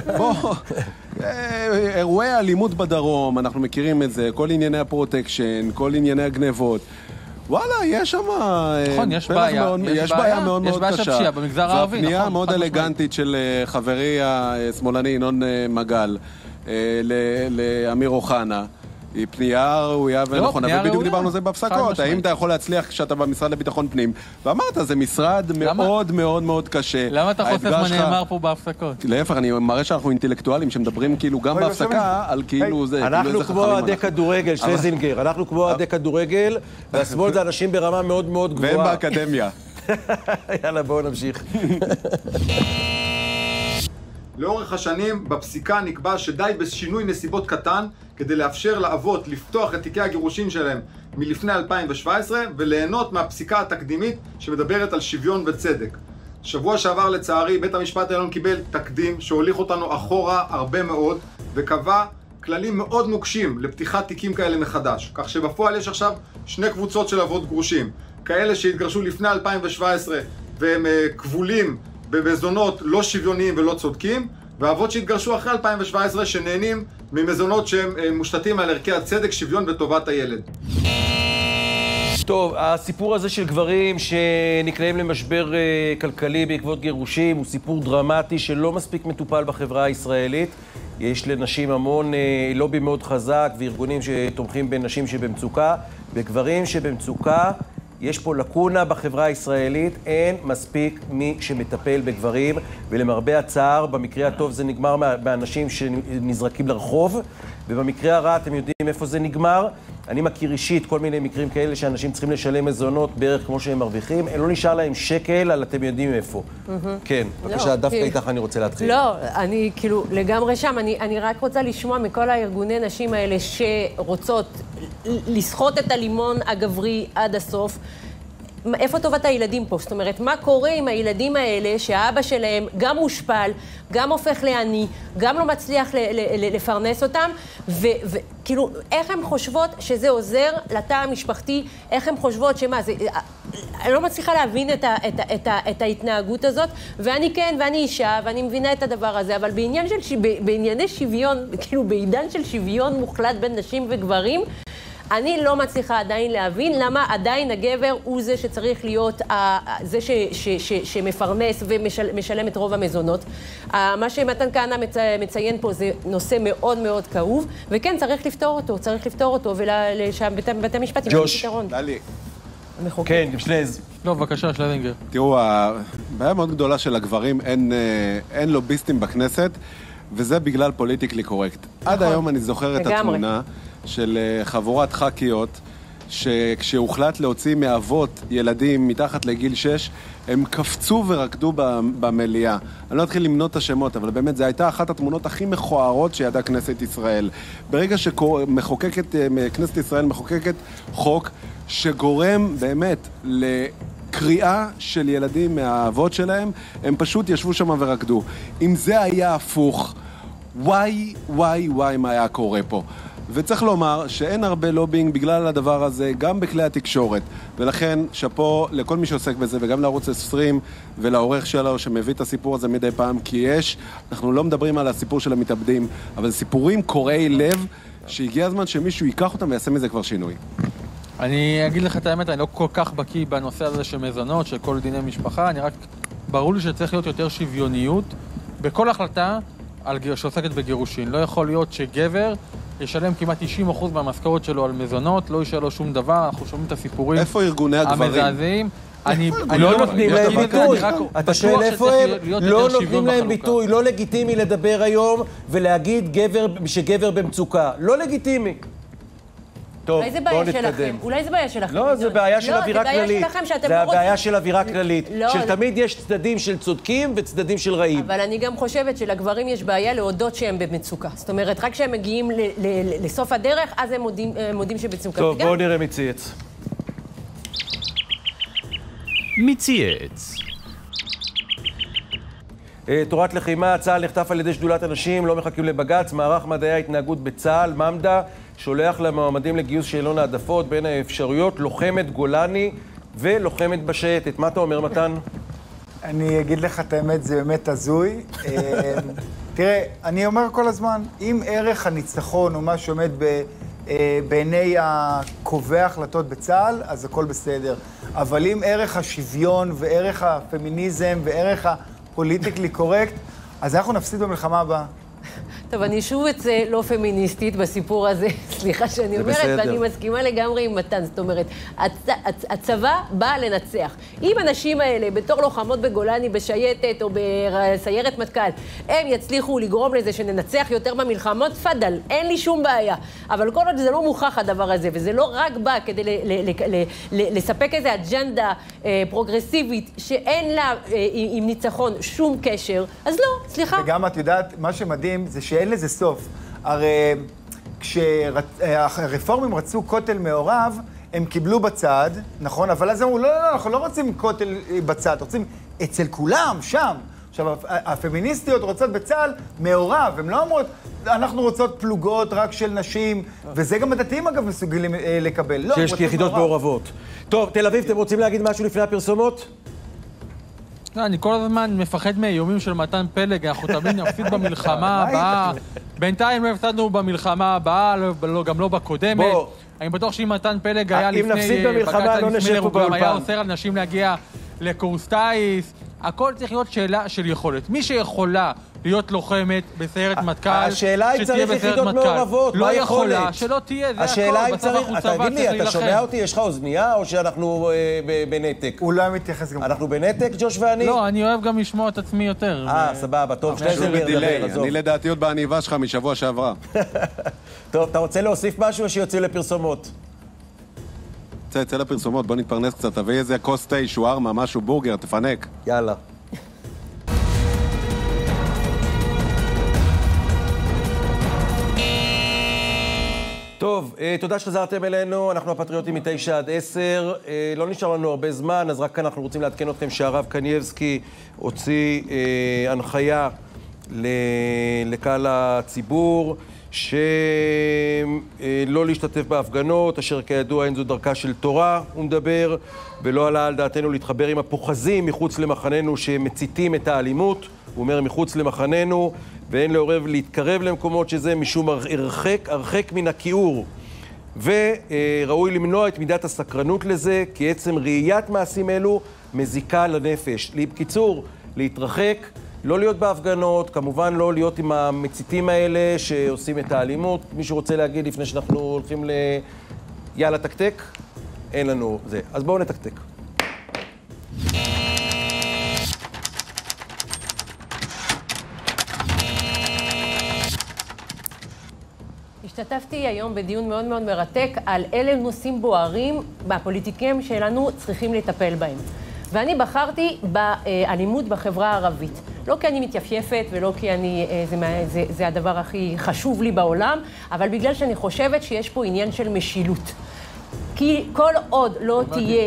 אירועי האלימות בדרום, אנחנו מכירים את זה, כל ענייני הפרוטקשן, כל ענייני הגנבות. וואלה, יש שם... נכון, יש בעיה. יש בעיה מאוד מאוד קשה. יש בעיה של פשיעה במגזר הערבי, נכון. והפנייה מאוד אלגנטית של חברי השמאלני ינון מגל לאמיר אוחנה, היא פנייה ראויה ונכונה, ובדיוק דיברנו על זה בהפסקות. האם אתה יכול להצליח כשאתה במשרד לביטחון פנים? ואמרת, זה משרד מאוד מאוד מאוד קשה. למה אתה חושף מה נאמר פה בהפסקות? להפך, אני מראה שאנחנו אינטלקטואלים שמדברים כאילו גם בהפסקה על כאילו זה... אנחנו כמו אוהדי כדורגל, שלזינגר, אנחנו כמו אוהדי כדורגל, והשמאל זה אנשים ברמה מאוד מאוד גבוהה. והם באקדמיה. יאללה, בואו נמשיך. לאורך השנים בפסיקה נקבע שדי בשינוי נסיבות קטן כדי לאפשר לאבות לפתוח את תיקי הגירושים שלהם מלפני 2017 וליהנות מהפסיקה התקדימית שמדברת על שוויון וצדק. שבוע שעבר לצערי בית המשפט העליון קיבל תקדים שהוליך אותנו אחורה הרבה מאוד וקבע כללים מאוד נוקשים לפתיחת תיקים כאלה מחדש. כך שבפועל יש עכשיו שני קבוצות של אבות גרושים. כאלה שהתגרשו לפני 2017 והם כבולים במזונות לא שוויוניים ולא צודקים, ואבות שהתגרשו אחרי 2017 שנהנים ממזונות שהם מושתתים על ערכי הצדק, שוויון וטובת הילד. טוב, הסיפור הזה של גברים שנקלעים למשבר כלכלי בעקבות גירושים הוא סיפור דרמטי שלא מספיק מטופל בחברה הישראלית. יש לנשים המון לובי מאוד חזק וארגונים שתומכים בנשים שבמצוקה, בגברים שבמצוקה. יש פה לקונה בחברה הישראלית, אין מספיק מי שמטפל בגברים, ולמרבה הצער, במקרה הטוב זה נגמר באנשים שנזרקים לרחוב, ובמקרה הרע אתם יודעים איפה זה נגמר. אני מכיר אישית כל מיני מקרים כאלה שאנשים צריכים לשלם מזונות בערך כמו שהם מרוויחים, לא נשאר להם שקל, אבל אתם יודעים איפה. כן, בבקשה, דווקא איתך אני רוצה להתחיל. לא, אני כאילו לגמרי שם, אני רק רוצה לשמוע מכל הארגוני נשים האלה שרוצות לסחוט את הלימון הגברי עד הסוף, איפה טובת הילדים פה? זאת אומרת, מה קורה עם הילדים האלה שהאבא שלהם גם מושפל, גם הופך לעני, גם לא מצליח לפרנס אותם, וכאילו, איך הן חושבות שזה עוזר לתא המשפחתי? איך הן חושבות שמה, זה... אני לא מצליחה להבין את ההתנהגות הזאת, ואני כן, ואני אישה, ואני מבינה את הדבר הזה, אבל בענייני שוויון, כאילו בעידן של שוויון מוחלט בין נשים וגברים, אני לא מצליחה עדיין להבין למה עדיין הגבר הוא זה שצריך להיות זה שמפרנס ומשלם את רוב המזונות. מה שמתן כהנא מציין פה זה נושא מאוד מאוד כאוב, וכן, צריך לפתור אותו, ולבתי המשפט ימצאו פתרון. דלי. כן, שלז. לא, בבקשה, שלזינגר. תראו, הבעיה מאוד גדולה של הגברים, אין לוביסטים בכנסת, וזה בגלל פוליטיקלי קורקט. עד היום אני זוכר את התמונה של חבורת ח"כיות, שכשהוחלט להוציא מאבות ילדים מתחת לגיל 6, הם קפצו ורקדו במליאה. אני לא אתחיל למנות את השמות, אבל באמת זו הייתה אחת התמונות הכי מכוערות שידעה כנסת ישראל. ברגע כנסת ישראל מחוקקת חוק שגורם באמת לקריאה של ילדים מהאבות שלהם, הם פשוט ישבו שם ורקדו. אם זה היה הפוך, וואי מה היה קורה פה. וצריך לומר שאין הרבה לובינג בגלל הדבר הזה, גם בכלי התקשורת. ולכן, שפו לכל מי שעוסק בזה, וגם לערוץ 20 ולעורך שלו שמביא את הסיפור הזה מדי פעם, כי אנחנו לא מדברים על הסיפור של המתאבדים, אבל סיפורים קורעי לב, שהגיע הזמן שמישהו ייקח אותם ויעשה מזה כבר שינוי. אני אגיד לך את האמת, אני לא כל כך בקיא בנושא הזה של מזונות, של כל דיני משפחה, אני רק ברור לי שצריך להיות יותר שוויוניות בכל החלטה שעוסקת בגירושין. לא יכול להיות שגבר ישלם כמעט 90% מהמשכורת שלו על מזונות, לא ישאל לו שום דבר, אנחנו שומעים את הסיפורים. איפה ארגוני הגברים? המזעזעים. לא נותנים להם ביטוי. אתה שואל איפה הם? לא נותנים להם ביטוי. לא לגיטימי לדבר היום ולהגיד שגבר במצוקה. לא לגיטימי. טוב, בואו נתקדם. אולי זה בעיה שלכם. לא, זה בעיה של אווירה כללית. זה הבעיה של אווירה כללית. שתמיד יש צדדים של צודקים וצדדים של רעים. אבל אני גם חושבת שלגברים יש בעיה להודות שהם במצוקה. זאת אומרת, רק כשהם מגיעים לסוף הדרך, אז הם מודים שבמצוקה. טוב, בואו נראה מי צייץ. מי צייץ? תורת לחימה, צה"ל נחטף על ידי שדולת הנשים, לא מחכים לבג"ץ, מערך מדעי ההתנהגות בצה"ל, ממד"א, שולח למועמדים לגיוס שאלון העדפות בין האפשרויות, לוחמת גולני ולוחמת בשייטת. מה אתה אומר, מתן? אני אגיד לך את האמת, זה באמת הזוי. תראה, אני אומר כל הזמן, אם ערך הניצחון הוא מה שעומד בעיני הקובע החלטות בצה"ל, אז הכל בסדר. אבל אם ערך השוויון וערך הפמיניזם וערך הפוליטיקלי קורקט, אז אנחנו נפסיד במלחמה הבאה. טוב, אני שוב אצא לא פמיניסטית בסיפור הזה, סליחה שאני אומרת, ואני מסכימה לגמרי עם מתן. זאת אומרת, הצבא בא לנצח. אם הנשים האלה, בתור לוחמות בגולני, בשייטת או בסיירת מטכ"ל, הם יצליחו לגרום לזה שננצח יותר במלחמות, פדל, אין לי שום בעיה. אבל כל עוד זה לא מוכח הדבר הזה, וזה לא רק בא כדי לספק איזו אג'נדה פרוגרסיבית שאין לה עם ניצחון שום קשר, אז לא, סליחה. וגם את יודעת, מה שמדהים זה שאין לזה סוף. הרי כשהרפורמים רצו כותל מעורב, הם קיבלו בצד, נכון? אבל אז אמרו, לא, אנחנו לא רוצים כותל בצד, רוצים אצל כולם, שם. עכשיו, הפמיניסטיות רוצות בצה"ל מעורב, הן לא אומרות, אנחנו רוצות פלוגות רק של נשים, וזה גם הדתיים אגב מסוגלים לקבל. לא, שיש יחידות מעורבות. טוב, תל אביב, אתם רוצים להגיד משהו לפני הפרסומות? אני כל הזמן מפחד מאיומים של מתן פלג, אנחנו תמיד נפסיד במלחמה הבאה. בינתיים לא הפסדנו במלחמה הבאה, גם לא בקודמת. אני בטוח שאם מתן פלג היה לפני בג"ץ אליס מילר, הוא גם היה אוסר על נשים להגיע לקורס טיס. הכל צריך להיות שאלה של יכולת. מי שיכולה להיות לוחמת בסיירת מטכ"ל, השאלה היא צריך יחידות מעורבות, לא יכולה, שלא תהיה, זה השאלה הכל, אם צריך, תגיד לי, אתה שומע אותי? יש לך אוזנייה או שאנחנו בנתק? הוא לא מתייחס גם. אנחנו בנתק, ג'וש ואני? לא, אני אוהב גם לשמוע את עצמי יותר. סבבה, טוב, שני בדיליי. אני לדעתי עוד בעניבה שלך משבוע שעברה. טוב, אתה רוצה להוסיף משהו או שיוצאים לפרסומות? צא לפרסומות, בוא נתפרנס קצת, תביא איזה כוס תה, שוארמה, משהו, בורגר, תפנק. יאללה. טוב, תודה שחזרתם אלינו, אנחנו הפטריוטים מ-9 עד 10, לא נשאר לנו הרבה זמן, אז רק כאן אנחנו רוצים לעדכן אתכם שהרב קנייבסקי הוציא הנחיה לקהל הציבור, שלא להשתתף בהפגנות, אשר כידוע אין זו דרכה של תורה, הוא מדבר, ולא עלה על דעתנו להתחבר עם הפוחזים מחוץ למחננו שמציתים את האלימות, הוא אומר מחוץ למחננו, ואין לעורב להתקרב למקומות שזה משום הרחק מן הכיעור. וראוי למנוע את מידת הסקרנות לזה, כי עצם ראיית מעשים אלו מזיקה לנפש. בקיצור, להתרחק, לא להיות בהפגנות, כמובן לא להיות עם המציתים האלה שעושים את האלימות. מישהו רוצה להגיד לפני שאנחנו הולכים יאללה תקתק? אין לנו זה. אז בואו נתקתק. השתתפתי היום בדיון מאוד מאוד מרתק על אלה נושאים בוערים והפוליטיקאים שלנו צריכים לטפל בהם. ואני בחרתי באלימות בחברה הערבית. לא כי אני מתייפייפת ולא כי זה הדבר הכי חשוב לי בעולם, אבל בגלל שאני חושבת שיש פה עניין של משילות. כי כל עוד לא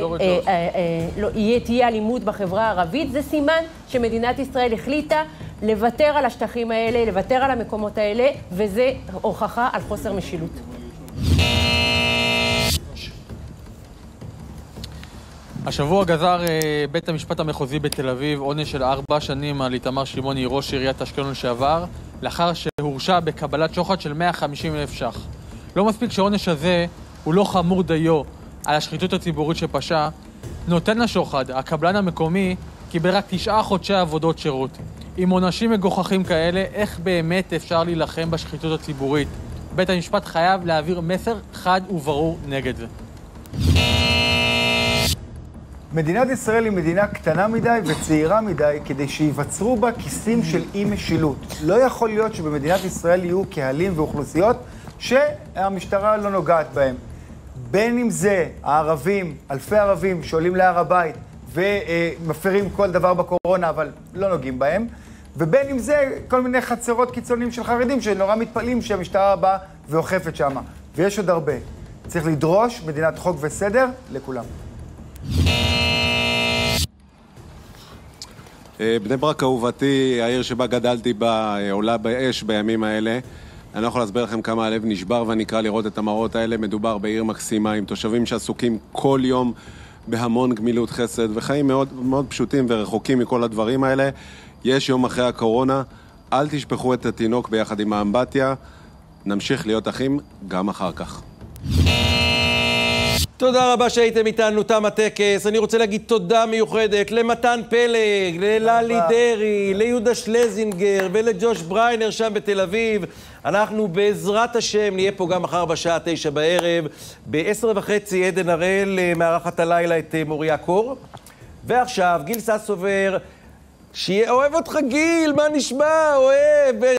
תהיה אלימות בחברה הערבית, זה סימן שמדינת ישראל החליטה לוותר על השטחים האלה, לוותר על המקומות האלה, וזה הוכחה על חוסר משילות. השבוע גזר בית המשפט המחוזי בתל אביב עונש של 4 שנים על איתמר שמעוני, ראש עיריית אשקלון לשעבר, לאחר שהורשע בקבלת שוחד של 150,000 ש"ח. לא מספיק שהעונש הזה הוא לא חמור דיו על השחיתות הציבורית שפשע, נותן לשוחד, הקבלן המקומי, קיבל רק 9 חודשי עבודות שירות. עם עונשים מגוחכים כאלה, איך באמת אפשר להילחם בשחיתות הציבורית? בית המשפט חייב להעביר מסר חד וברור נגד זה. מדינת ישראל היא מדינה קטנה מדי וצעירה מדי כדי שיווצרו בה כיסים של אי משילות. לא יכול להיות שבמדינת ישראל יהיו קהלים ואוכלוסיות שהמשטרה לא נוגעת בהם. בין אם זה הערבים, אלפי ערבים שעולים להר הבית ומפרים כל דבר בקורונה אבל לא נוגעים בהם, ובין אם זה כל מיני חצרות קיצוניים של חרדים שנורא מתפעלים שהמשטרה באה ואוכפת שם. ויש עוד הרבה. צריך לדרוש מדינת חוק וסדר לכולם. בני ברק אהובתי, העיר שבה גדלתי בה, עולה באש בימים האלה. אני לא יכול להסביר לכם כמה הלב נשבר ואני אקרא לראות את המראות האלה. מדובר בעיר מקסימה עם תושבים שעסוקים כל יום בהמון גמילות חסד וחיים מאוד, מאוד פשוטים ורחוקים מכל הדברים האלה. יש יום אחרי הקורונה, אל תשפכו את התינוק ביחד עם האמבטיה. נמשיך להיות אחים גם אחר כך. תודה רבה שהייתם איתנו, תם הטקס. אני רוצה להגיד תודה מיוחדת למתן פלג, לללי דרי, ליהודה שלזינגר ולג'וש בריינר שם בתל אביב. אנחנו בעזרת השם נהיה פה גם מחר בשעה 9 בערב. ב-10:30 עדן הראל מארחת הלילה את מוריה קור. ועכשיו גיל ססובר, שיהיה אוהב אותך גיל, מה נשמע? אוהב.